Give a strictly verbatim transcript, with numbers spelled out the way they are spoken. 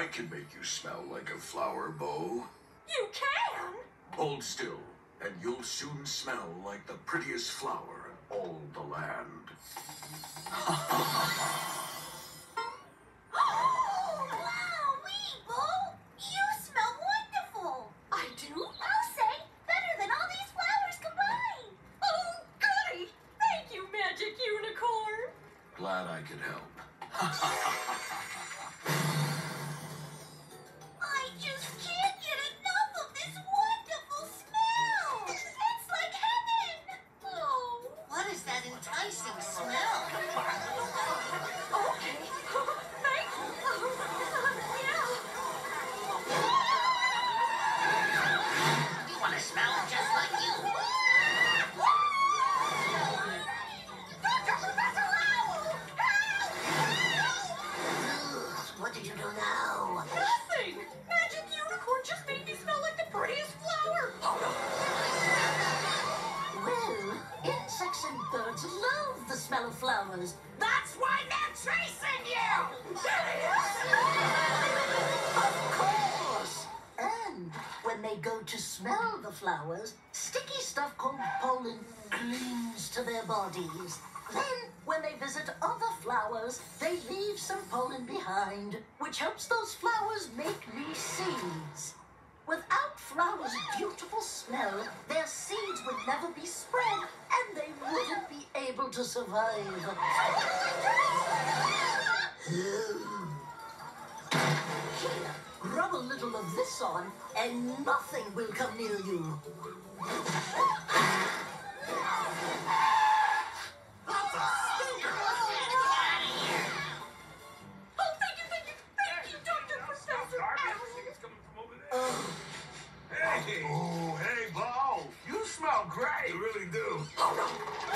I can make you smell like a flower, Bo. You can? Hold still, and you'll soon smell like the prettiest flower in all the land. Oh, wow, wee, Bo! You smell wonderful! I do? I'll say, better than all these flowers combined! Oh, goody! Thank you, Magic Unicorn! Glad I could help. I just can't get enough of this wonderful smell! It's like heaven! Oh. What is that enticing smell? Okay. Thank you. Yeah. We want to smell just like you. Doctor Professor Owl! Help! What did you do now? Nothing! Magic Unicorn just made me smell like the prettiest flower! Well, insects and birds love the smell of flowers. That's why they're chasing you! Of course! And when they go to smell the flowers, sticky stuff called pollen clings to their bodies. Then, when they visit other flowers, they leave some pollen behind, which helps those flowers make new seeds. Without flowers' beautiful smell, their seeds would never be spread, and they wouldn't be able to survive. Here, rub a little of this on, and nothing will come near you. Oh, thank you, thank you, thank you, Doctor Professor Owl! Hey! Oh, hey, Bo! You smell great! You really do. Oh, no!